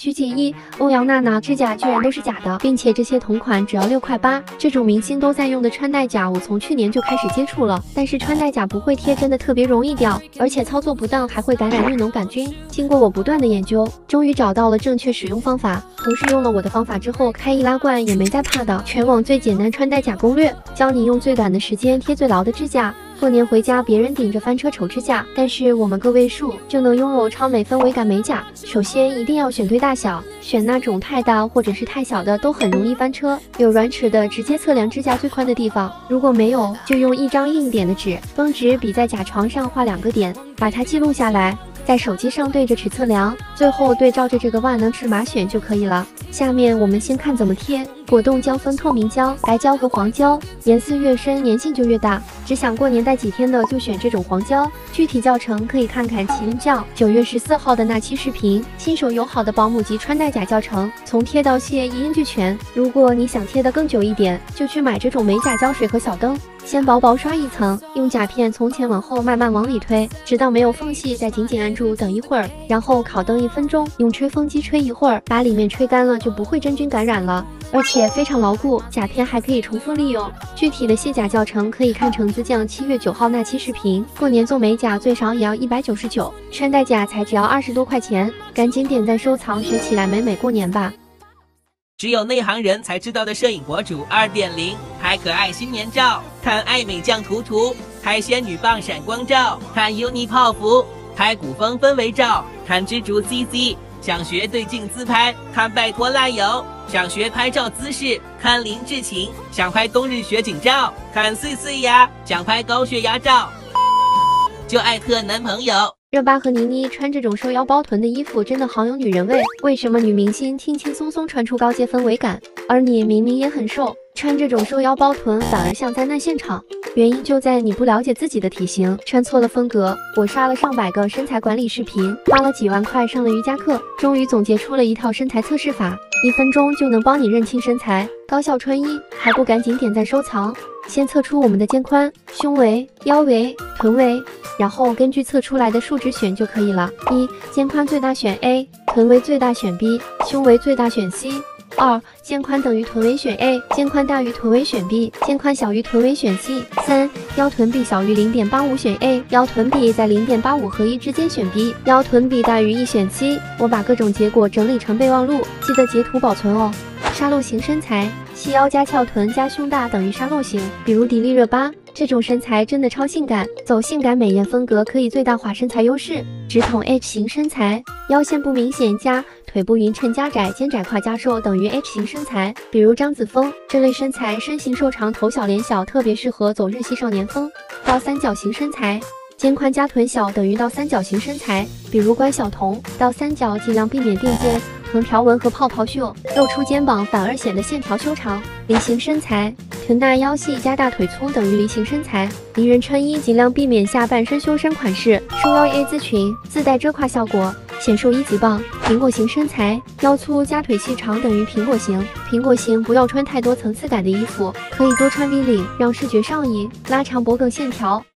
鞠婧祎、欧阳娜娜指甲居然都是假的，并且这些同款只要6块8。这种明星都在用的穿戴甲，我从去年就开始接触了，但是穿戴甲不会贴，真的特别容易掉，而且操作不当还会感染运脓杆菌。经过我不断的研究，终于找到了正确使用方法。同事用了我的方法之后，开易拉罐也没再怕的。全网最简单穿戴甲攻略，教你用最短的时间贴最牢的指甲。过年回家，别人顶着翻车丑指甲，但是我们个位数就能拥有超美氛围感美甲。首先一定要选对大小，选那种太大或者是太小的都很容易翻车。有软尺的直接测量指甲最宽的地方，如果没有就用一张硬点的纸，绷直笔在甲床上画2个点，把它记录下来，在手机上对着尺测量，最后对照着这个万能尺码选就可以了。下面我们先看怎么贴。果冻胶分透明胶、白胶和黄胶，颜色越深粘性就越大。只想过年带几天的就选这种黄胶。具体教程可以看看麒麟教9月14号的那期视频，新手友好的保姆级穿戴甲教程，从贴到卸一应俱全。如果你想贴得更久一点，就去买这种美甲胶水和小灯。先薄薄刷一层，用甲片从前往后慢慢往里推，直到没有缝隙，再紧紧按住，等一会儿，然后烤灯1分钟，用吹风机吹一会儿，把里面吹干了就不会真菌感染了，而且非常牢固。甲片还可以重复利用。具体的卸甲教程可以看橙子酱7月9号那期视频。过年做美甲最少也要199，穿戴甲才只要20多块钱，赶紧点赞收藏，学起来美美过年吧。 只有内行人才知道的摄影博主2.0，拍可爱新年照，看爱美酱图图，拍仙女棒闪光照，看 uni 泡芙，拍古风氛围照，看蜘蛛 CC。想学对镜自拍，看拜托赖友；想学拍照姿势，看林志晴；想拍冬日雪景照，看碎碎呀；想拍高血压照，就艾特男朋友。 热巴和倪妮穿这种收腰包臀的衣服真的好有女人味。为什么女明星轻轻松松穿出高阶氛围感，而你明明也很瘦，穿这种收腰包臀反而像灾难现场？原因就在你不了解自己的体型，穿错了风格。我刷了上百个身材管理视频，花了几万块上了瑜伽课，终于总结出了一套身材测试法，1分钟就能帮你认清身材，高效穿衣。还不赶紧点赞收藏？先测出我们的肩宽、胸围、腰围、臀围，然后根据测出来的数值选就可以了。肩宽最大选 A， 臀围最大选 B， 胸围最大选 C。肩宽等于臀围选 A， 肩宽大于臀围选 B， 肩宽小于臀围选 C。腰臀比小于 0.85 选 A， 腰臀比在 0.85 和1之间选 B， 腰臀比大于1选 C。我把各种结果整理成备忘录，记得截图保存哦。沙漏型身材，细腰加翘臀加胸大等于沙漏型，比如迪丽热巴这种身材真的超性感，走性感美艳风格可以最大化身材优势。直筒 H 型身材，腰线不明显加腿部匀称加窄，肩窄胯加瘦等于 H 型身材，比如张子枫这类身材，身形瘦长，头小脸小，特别适合走日系少年风。倒三角形身材，肩宽加臀小等于倒三角形身材，比如关晓彤。倒三角尽量避免垫肩、横条纹和泡泡袖，露出肩膀反而显得线条修长。梨形身材，臀大腰细加大腿粗等于梨形身材。梨人穿衣尽量避免下半身修身款式，收腰 A 字裙，自带遮胯效果，显瘦1级棒。苹果型身材，腰粗加腿细长等于苹果型。苹果型不要穿太多层次感的衣服，可以多穿 V 领，让视觉上移，拉长脖颈线条。